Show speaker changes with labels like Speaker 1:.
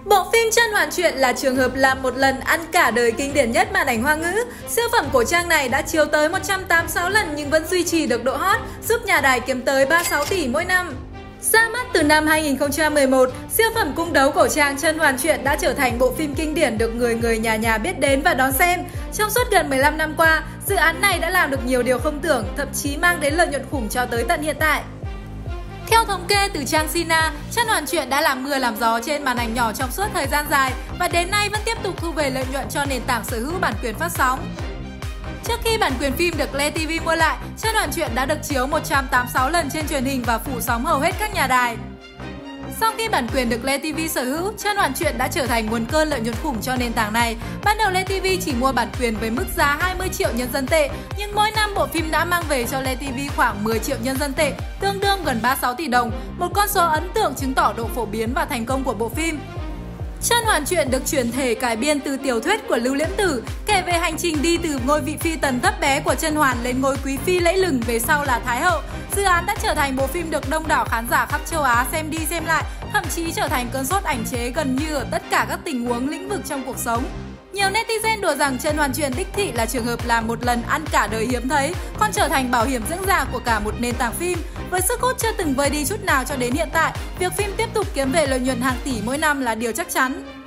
Speaker 1: Bộ phim Chân Hoàn Truyện là trường hợp làm một lần ăn cả đời kinh điển nhất màn ảnh Hoa ngữ. Siêu phẩm cổ trang này đã chiếu tới 186 lần nhưng vẫn duy trì được độ hot, giúp nhà đài kiếm tới 36 tỷ mỗi năm. Ra mắt từ năm 2011, siêu phẩm cung đấu cổ trang Chân Hoàn Truyện đã trở thành bộ phim kinh điển được người người nhà nhà biết đến và đón xem. Trong suốt gần 15 năm qua, dự án này đã làm được nhiều điều không tưởng, thậm chí mang đến lợi nhuận khủng cho tới tận hiện tại. Theo thống kê từ trang Sina, Chân Hoàn Truyện đã làm mưa làm gió trên màn ảnh nhỏ trong suốt thời gian dài và đến nay vẫn tiếp tục thu về lợi nhuận cho nền tảng sở hữu bản quyền phát sóng. Trước khi bản quyền phim được Le TV mua lại, Chân Hoàn Truyện đã được chiếu 186 lần trên truyền hình và phủ sóng hầu hết các nhà đài. Sau khi bản quyền được Le TV sở hữu, Chân Hoàn Truyện đã trở thành nguồn cơn lợi nhuận khủng cho nền tảng này. Ban đầu Le TV chỉ mua bản quyền với mức giá 20 triệu nhân dân tệ, nhưng mỗi năm bộ phim đã mang về cho Le TV khoảng 10 triệu nhân dân tệ, tương đương gần 36 tỷ đồng, một con số ấn tượng chứng tỏ độ phổ biến và thành công của bộ phim. Chân Hoàn Truyện được chuyển thể cải biên từ tiểu thuyết của Lưu Liễm Tử, kể về hành trình đi từ ngôi vị phi tần thấp bé của Chân Hoàn lên ngôi quý phi lẫy lừng về sau là Thái hậu. Dự án đã trở thành bộ phim được đông đảo khán giả khắp châu Á xem đi xem lại, thậm chí trở thành cơn sốt ảnh chế gần như ở tất cả các tình huống lĩnh vực trong cuộc sống. Nhiều netizen đùa rằng Chân Hoàn Truyện đích thị là trường hợp làm một lần ăn cả đời hiếm thấy, còn trở thành bảo hiểm dưỡng già của cả một nền tảng phim. Với sức hút chưa từng vơi đi chút nào cho đến hiện tại, việc phim tiếp tục kiếm về lợi nhuận hàng tỷ mỗi năm là điều chắc chắn.